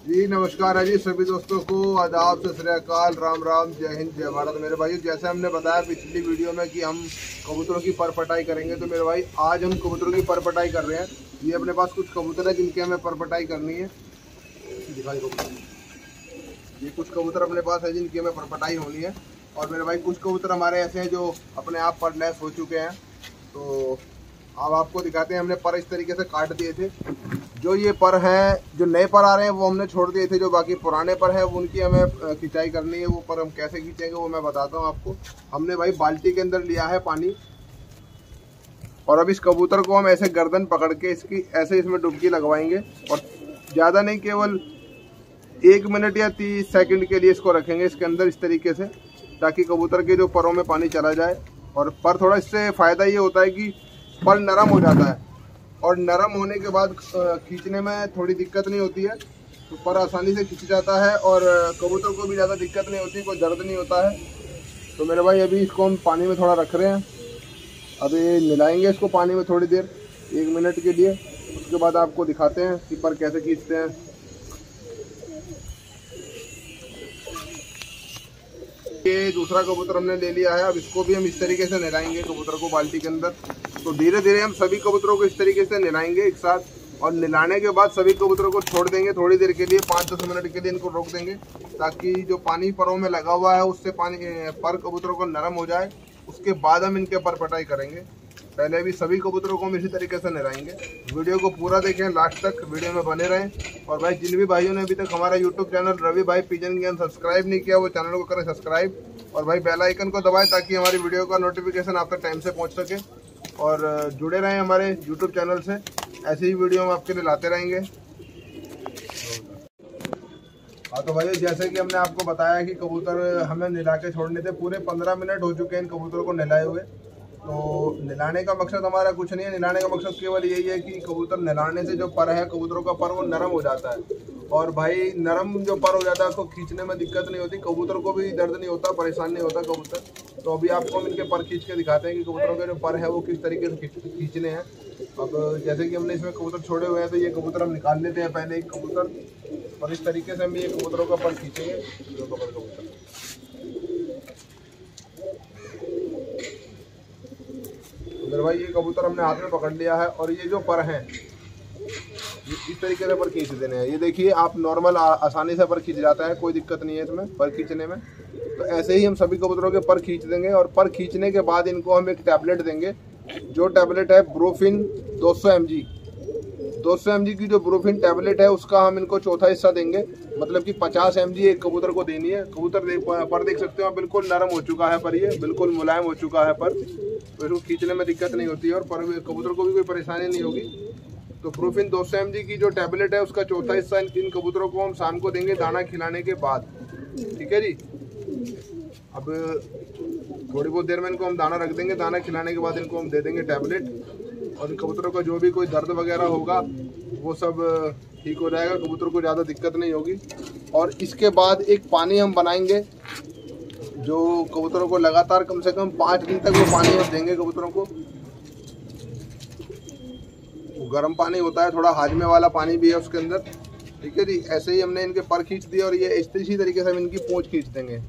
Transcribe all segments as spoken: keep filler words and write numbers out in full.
जी नमस्कार है जी सभी दोस्तों को, आदाब, सत श्री अकाल, राम राम, जय हिंद, जय भारत। मेरे भाई जैसे हमने बताया पिछली वीडियो में कि हम कबूतरों की परपटाई करेंगे, तो मेरे भाई आज हम कबूतरों की परपटाई कर रहे हैं। ये अपने पास कुछ कबूतर है जिनकी हमें परपटाई करनी है। दिखाई कबूतर, ये कुछ कबूतर अपने पास है जिनकी हमें परपटाई होनी है। और मेरे भाई कुछ कबूतर हमारे ऐसे हैं जो अपने आप पर लैस हो चुके हैं। तो अब आपको दिखाते हैं, हमने पर इस तरीके से काट दिए थे। जो ये पर हैं, जो नए पर आ रहे हैं वो हमने छोड़ दिए थे। जो बाकी पुराने पर हैं उनकी हमें खिंचाई करनी है। वो पर हम कैसे खींचेंगे वो मैं बताता हूँ आपको। हमने भाई बाल्टी के अंदर लिया है पानी, और अब इस कबूतर को हम ऐसे गर्दन पकड़ के इसकी ऐसे इसमें डुबकी लगवाएंगे। और ज़्यादा नहीं, केवल एक मिनट या तीस सेकंड के लिए इसको रखेंगे इसके अंदर इस तरीके से, ताकि कबूतर के जो परों में पानी चला जाए। और पर थोड़ा इससे फ़ायदा ये होता है कि पर नरम हो जाता है, और नरम होने के बाद खींचने में थोड़ी दिक्कत नहीं होती है। तो पर आसानी से खींच जाता है और कबूतर को भी ज़्यादा दिक्कत नहीं होती, कोई दर्द नहीं होता है। तो मेरे भाई अभी इसको हम पानी में थोड़ा रख रहे हैं। अभी मिलाएंगे इसको पानी में थोड़ी देर, एक मिनट के लिए। उसके बाद आपको दिखाते हैं कि पर कैसे खींचते हैं। ये दूसरा कबूतर हमने ले लिया है। अब इसको भी हम इस तरीके से नहलाएंगे कबूतर को बाल्टी के अंदर। तो धीरे धीरे हम सभी कबूतरों को इस तरीके से नहलाएंगे एक साथ, और नहलाने के बाद सभी कबूतरों को छोड़ देंगे थोड़ी देर के लिए, पाँच दस मिनट के लिए इनको रोक देंगे, ताकि जो पानी परों में लगा हुआ है उससे पानी पर कबूतरों को नरम हो जाए। उसके बाद हम इनके पर पटाई करेंगे। पहले भी सभी कबूतरों को हम इसी तरीके से नहलाएंगे। वीडियो को पूरा देखें, लास्ट तक वीडियो में बने रहें। और भाई जिन भी भाइयों ने अभी तक हमारा यूट्यूब चैनल रवि भाई पिजन ज्ञान सब्सक्राइब नहीं किया, वो चैनल को करें सब्सक्राइब, और भाई बेल आइकन को दबाएं ताकि हमारी वीडियो का नोटिफिकेशन आप तक टाइम से पहुंच सके। और जुड़े रहें हमारे यूट्यूब चैनल से, ऐसे ही वीडियो हम आपके लिए लाते रहेंगे। हाँ तो भाई जैसे कि हमने आपको बताया कि कबूतर हमें नहला के छोड़ने थे, पूरे पंद्रह मिनट हो चुके हैं इन कबूतरों को नहलाए हुए। तो नहलाने का मकसद हमारा कुछ नहीं है, नहलाने का मकसद केवल यही है कि कबूतर नहलाने से जो पर है कबूतरों का पर वो नरम हो जाता है। और भाई नरम जो पर हो जाता है उसको खींचने में दिक्कत नहीं होती, कबूतर को भी दर्द नहीं होता, परेशान नहीं होता कबूतर। तो अभी आपको हम इनके पर खींच के दिखाते हैं कि कबूतरों के जो पर है वो किस तरीके से खींचने हैं। अब जैसे कि हमने इसमें कबूतर छोड़े हुए हैं, तो ये कबूतर हम निकाल लेते हैं पहले एक कबूतर, और इस तरीके से हम ये कबूतरों का पर खींचेंगे। जो कबूतर मेरे भाई ये कबूतर हमने हाथ में पकड़ लिया है, और ये जो पर हैं इस तरीके से पर खींच देने हैं। ये देखिए आप नॉर्मल आसानी से पर खींच जाता है, कोई दिक्कत नहीं है इसमें पर खींचने में। तो ऐसे ही हम सभी कबूतरों के पर खींच देंगे। और पर खींचने के बाद इनको हम एक टैबलेट देंगे। जो टैबलेट है ब्रोफिन दो सौ एम जी दो सौ एम जी की जो ब्रोफिन टैबलेट है उसका हम इनको चौथा हिस्सा देंगे, मतलब कि पचास एम जी एक कबूतर को देनी है। कबूतर देख पर देख सकते हो बिल्कुल नरम हो चुका है, पर ये बिल्कुल मुलायम हो चुका है पर, तो इसको खींचने में दिक्कत नहीं होती है, और पर कबूतर को भी कोई परेशानी नहीं होगी। तो ब्रोफिन दो सौ एम जी की जो टैबलेट है उसका चौथा हिस्सा इन कबूतरों को हम शाम को देंगे दाना खिलाने के बाद। ठीक है जी। अब थोड़ी बहुत देर में इनको हम दाना रख देंगे, दाना खिलाने के बाद इनको हम दे देंगे टैबलेट। और इन कबूतरों का जो भी कोई दर्द वगैरह होगा वो सब ठीक हो जाएगा, कबूतर को ज़्यादा दिक्कत नहीं होगी। और इसके बाद एक पानी हम बनाएंगे जो कबूतरों को लगातार कम से कम पाँच दिन तक वो पानी हम देंगे कबूतरों को। गर्म पानी होता है, थोड़ा हाजमे वाला पानी भी है उसके अंदर। ठीक है जी। ऐसे ही हमने इनके पर खींच दिए, और ये इसी तरीके से हम इनकी पूंछ खींच देंगे।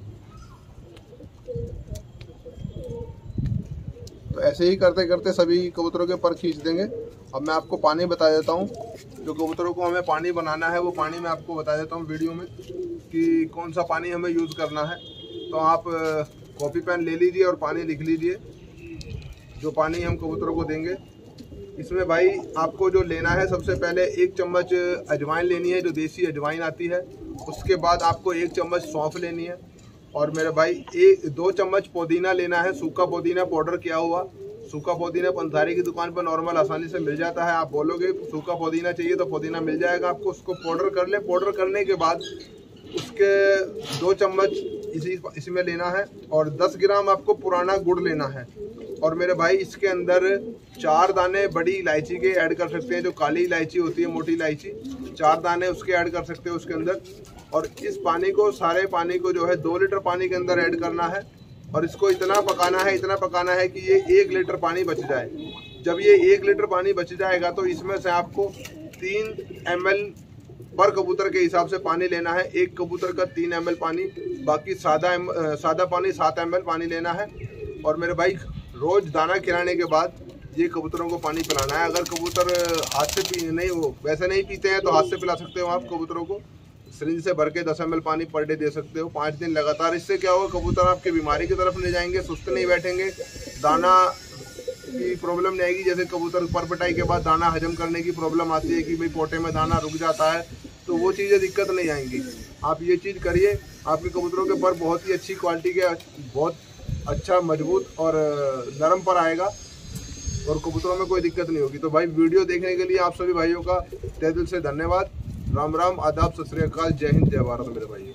तो ऐसे ही करते करते सभी कबूतरों के पर खींच देंगे। अब मैं आपको पानी बता देता हूँ, जो कबूतरों को हमें पानी बनाना है वो पानी मैं आपको बता देता हूँ वीडियो में कि कौन सा पानी हमें यूज़ करना है। तो आप कॉपी पेन ले लीजिए और पानी लिख लीजिए जो पानी हम कबूतरों को देंगे। इसमें भाई आपको जो लेना है, सबसे पहले एक चम्मच अजवाइन लेनी है, जो देसी अजवाइन आती है। उसके बाद आपको एक चम्मच सौंफ लेनी है, और मेरे भाई एक दो चम्मच पुदीना लेना है, सूखा पुदीना पाउडर किया हुआ। सूखा पुदीना पंसारी की दुकान पर नॉर्मल आसानी से मिल जाता है। आप बोलोगे सूखा पुदीना चाहिए तो पुदीना मिल जाएगा आपको। उसको पाउडर कर ले। पाउडर करने के बाद उसके दो चम्मच इसी इसमें लेना है, और दस ग्राम आपको पुराना गुड़ लेना है। और मेरे भाई इसके अंदर चार दाने बड़ी इलायची के ऐड कर सकते हैं, जो काली इलायची होती है, मोटी इलायची, चार दाने उसके ऐड कर सकते हो उसके अंदर। और इस पानी को, सारे पानी को जो है दो लीटर पानी के अंदर ऐड करना है, और इसको इतना पकाना है इतना पकाना है कि ये एक लीटर पानी बच जाए। जब ये एक लीटर पानी बच जाएगा तो इसमें से आपको तीन एम एल पर कबूतर के हिसाब से पानी लेना है। एक कबूतर का तीन एम एल पानी, बाकी सादा एम सादा पानी सात एम एल पानी लेना है। और मेरे भाई रोज दाना खिलाने के बाद ये कबूतरों को पानी पिलाना है। अगर कबूतर हाथ से पी नहीं वो वैसे नहीं पीते हैं तो हाथ से पिला सकते हो आप कबूतरों को। सिरिंज से भर के दस एम एल पानी पर डे दे सकते हो पाँच दिन लगातार। इससे क्या होगा, कबूतर आपके बीमारी की तरफ नहीं जाएंगे, सुस्त नहीं बैठेंगे, दाना की प्रॉब्लम नहीं आएगी। जैसे कबूतर परपटाई के बाद दाना हजम करने की प्रॉब्लम आती है कि भाई पोटे में दाना रुक जाता है, तो वो चीज़ें दिक्कत नहीं आएंगी। आप ये चीज़ करिए, आपके कबूतरों के पर बहुत ही अच्छी क्वालिटी के, बहुत अच्छा मजबूत और नरम पर आएगा और कबूतरों में कोई दिक्कत नहीं होगी। तो भाई वीडियो देखने के लिए आप सभी भाइयों का तहे दिल से धन्यवाद। राम राम, आदाब, सत श्री अकाल, जय हिंद, जय भारत मेरे भाई।